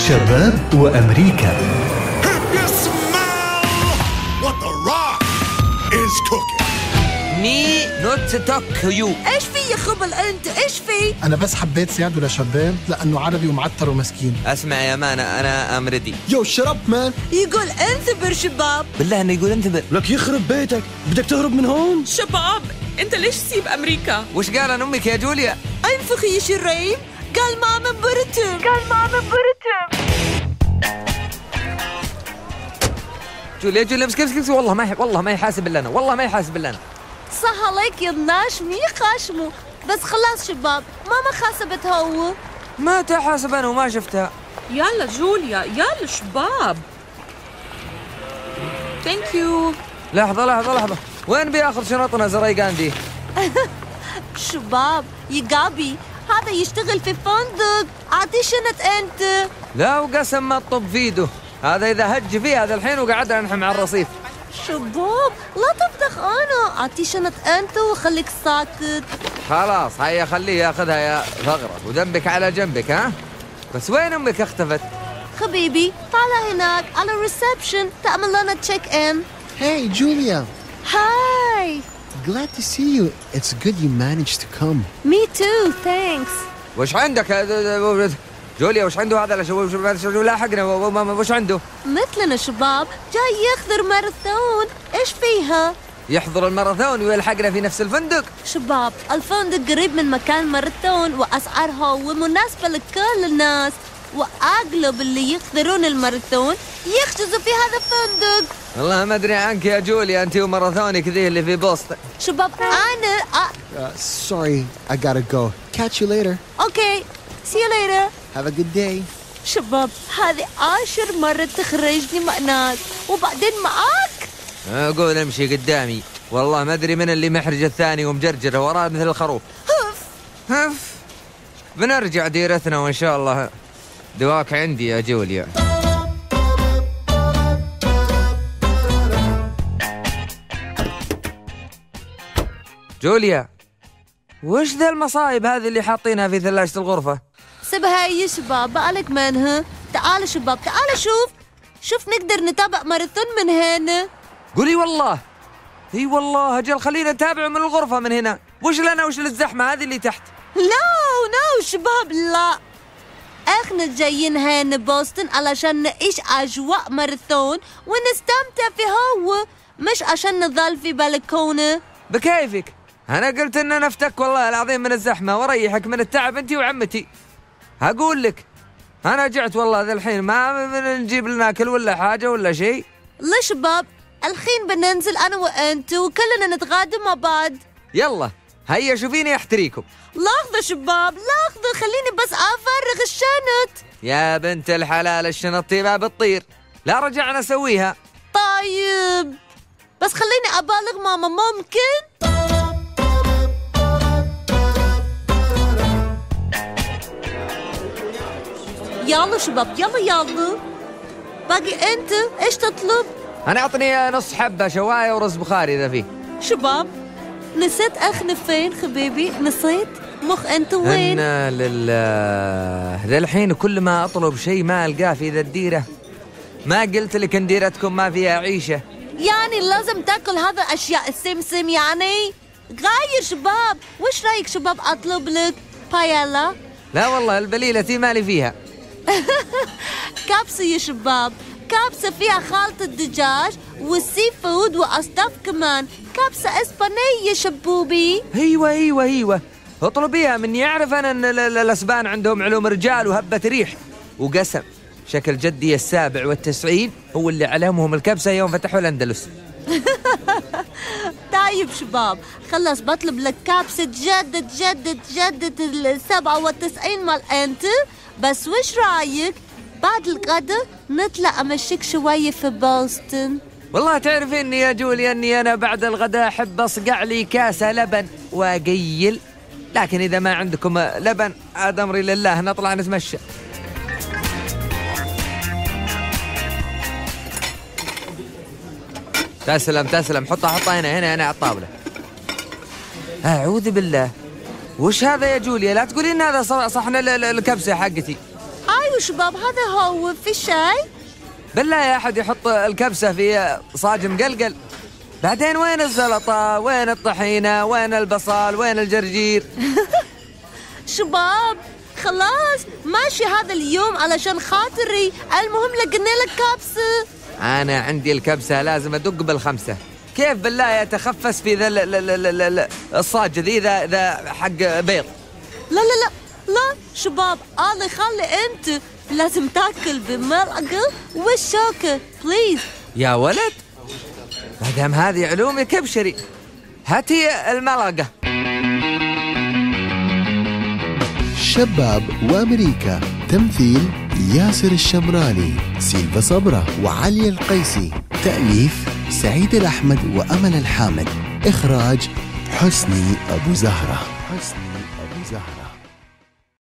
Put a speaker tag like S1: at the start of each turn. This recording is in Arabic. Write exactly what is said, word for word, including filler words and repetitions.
S1: شباب وأمريكا.
S2: مي نوت توك يو.
S3: ايش في يا خبل انت؟ ايش في؟
S4: انا بس حبيت ساعده لشباب لانه عربي ومعتر ومسكين.
S2: اسمع يا مان، انا ام ريدي.
S4: يو شرب مان.
S3: يقول انثبر شباب.
S2: بالله انه يقول انثبر.
S5: لك يخرب بيتك، بدك تهرب من هون؟
S6: شباب انت ليش تسيب امريكا؟
S2: وش قال عن امك يا جوليا؟
S3: انفخي يا شريم. قال ما من برتم. قال ما من برتم.
S2: جوليا جوليا مسك مسك والله ما والله ما يحاسب الا انا، والله ما يحاسب الا انا.
S3: صح عليك يا الناش مي خاشمه. بس خلاص شباب، ماما خاسبت هو.
S2: ما تحاسب انا وما شفتها.
S6: يلا جوليا يلا شباب. ثانك يو.
S2: لحظة لحظة لحظة، وين بياخذ شنطنا زريقان دي؟
S3: شباب يا قابي، هذا يشتغل في فندق. اعطيه شنط انت.
S2: لا وقسم ما تطب في ايده، هذا اذا هج فيه هذا الحين وقعدنا نحم على الرصيف.
S3: شباب لا تفتخ، انا اعطيه شنط انت وخليك ساكت.
S2: خلاص هيا خليه ياخذها يا ثغرة، وذنبك على جنبك. ها بس وين امك اختفت؟
S3: حبيبي طالع هناك على الريسبشن تعمل لنا تشيك ان.
S7: Hey Julia.
S3: Hi.
S7: Glad to see you. It's good you managed to come.
S3: Me too, thanks.
S2: وش عندك جوليا؟ وش عنده هذا؟ شو لاحقنا؟ وش عنده؟
S3: مثلنا شباب، جاي يحضر ماراثون. ايش فيها؟
S2: يحضر الماراثون ويلحقنا في نفس الفندق؟
S3: شباب الفندق قريب من مكان ماراثون، واسعارها مناسبة لكل الناس، واغلب اللي يحضرون الماراثون يحجزوا في هذا الفندق.
S2: والله ما ادري عنك يا جوليا، انت وماراثونك ذي اللي في بوسطن.
S3: شباب انا أ...
S7: uh, sorry I gotta go. Catch you later.
S3: اوكي see you later.
S7: Have a good day.
S3: شباب هذه عاشر مرة تخرجني مع ناس وبعدين معاك.
S2: اقول امشي قدامي، والله ما ادري من اللي محرج الثاني ومجرجر وراه مثل الخروف.
S3: هف
S2: هف. بنرجع ديرتنا وان شاء الله دواك عندي يا جوليا. جوليا وش ذا المصايب هذه اللي حاطينها في ثلاجة الغرفة؟
S3: سيبها يا شباب، بقالك منها. تعالوا شباب تعالوا شوف شوف نقدر نتابع ماراثون من هنا.
S2: قولي والله. اي والله اجل خلينا نتابع من الغرفة من هنا. وش لنا وش للزحمة هذه اللي تحت؟
S3: لا لا شباب لا، احنا جايين هنا بوسطن علشان نعيش اجواء ماراثون ونستمتع في هو، مش عشان نظل في بلكونة.
S2: بكيفك، انا قلت ان نفتك والله العظيم من الزحمة وريحك من التعب انتي وعمتي. هقول لك انا جعت والله ذا الحين، ما نجيب لنا اكل ولا حاجة ولا شيء.
S3: لا شباب الحين بننزل انا وانت وكلنا نتغدى مع بعض.
S2: يلا هيا شوفيني احتريكم.
S3: لحظة شباب لحظة، خليني بس افرغ الشنط.
S2: يا بنت الحلال الشنط تبى بتطير، لا رجعنا نسويها.
S3: طيب بس خليني ابالغ ماما ممكن؟ يلا شباب يلا يلا. باقي انت ايش تطلب؟
S2: انا اعطني نص حبة شواية ورز بخاري اذا فيه.
S3: شباب نسيت اخنا فين حبيبي؟ نسيت مخ انت وين؟
S2: انا لله ذا الحين كل ما اطلب شيء ما القاه في ذا الديرة. ما قلت لك ان ديرتكم ما فيها عيشة؟
S3: يعني لازم تاكل هذا اشياء السمسم يعني؟ غاير شباب. وش رايك شباب اطلب لك بايلا؟
S2: لا والله البليلة تي مالي فيها.
S3: كبسة يا شباب، كبسة فيها خلطة دجاج والسي فود وأصداف كمان، كبسة إسبانية شبوبي.
S2: ايوه ايوه ايوه اطلبيها مني. يعرف انا ان الاسبان عندهم علوم رجال وهبة ريح وقسم. شكل جدي السابع والتسعين هو اللي علمهم الكبسة يوم فتحوا الأندلس.
S3: طيب شباب خلص بطلب لك كبسة جدد جدد جدد السبعة والتسعين مال أنت. بس وش رايك بعد الغدا نطلع أمشيك شوية في بوسطن؟
S2: والله تعرفيني يا جوليا أني أنا بعد الغداء أحب أصقع لي كاسة لبن وأقيل، لكن إذا ما عندكم لبن عاد أمري لله نطلع نتمشى. تسلم تسلم، حطها حطها هنا هنا هنا على الطاولة. أعوذ بالله، وش هذا يا جوليا؟ لا تقولين هذا صحن الكبسة حقتي.
S3: أيوة شباب هذا هو في شاي؟
S2: بالله يا أحد يحط الكبسة في صاج مقلقل. بعدين وين الزلطة؟ وين الطحينة؟ وين البصل؟ وين الجرجير؟
S3: شباب خلاص ماشي هذا اليوم علشان خاطري، المهم لقينا لك كبسة.
S2: أنا عندي الكبسة لازم أدق بالخمسة. كيف بالله يتخفس في ذا الصاج ذي ذا ذا حق بيض؟
S3: لا لا لا لا شباب، الله يخلي أنت لازم تاكل بملعقة والشوكة بليز.
S2: يا ولد مادام هذه علوم يا كبشري هاتي الملعقة.
S7: شباب وأمريكا، تمثيل ياسر الشمراني، سيلفا صبرة وعلي القيسي، تأليف سعيد الأحمد وأمل الحامد، إخراج حسني أبو زهرة. حسني أبو زهرة.